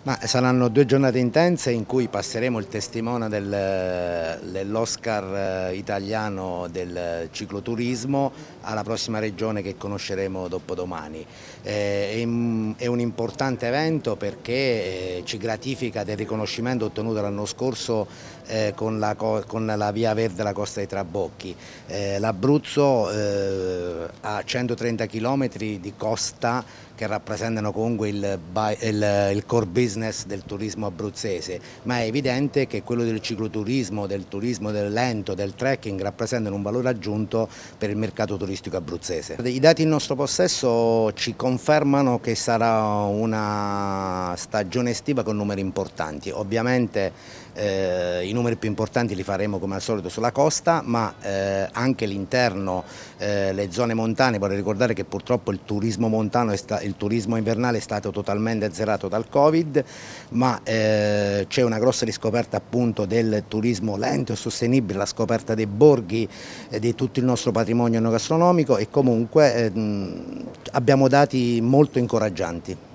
Ma saranno 2 giornate intense in cui passeremo il testimone dell'Oscar italiano del cicloturismo alla prossima regione che conosceremo dopodomani. È un importante evento perché ci gratifica del riconoscimento ottenuto l'anno scorso con la Via Verde alla Costa dei Trabocchi. L'Abruzzo ha 130 km di costa che rappresentano comunque il core business del turismo abruzzese, ma è evidente che quello del cicloturismo, del turismo del lento, del trekking rappresentano un valore aggiunto per il mercato turistico abruzzese. I dati in nostro possesso ci confermano che sarà una stagione estiva con numeri importanti. Ovviamente i numeri più importanti li faremo come al solito sulla costa, ma anche l'interno, le zone montane. Vorrei ricordare che purtroppo il turismo montano, il turismo invernale è stato totalmente azzerato dal Covid, ma c'è una grossa riscoperta appunto del turismo lento e sostenibile, la scoperta dei borghi, di tutto il nostro patrimonio enogastronomico, e comunque abbiamo dati molto incoraggianti.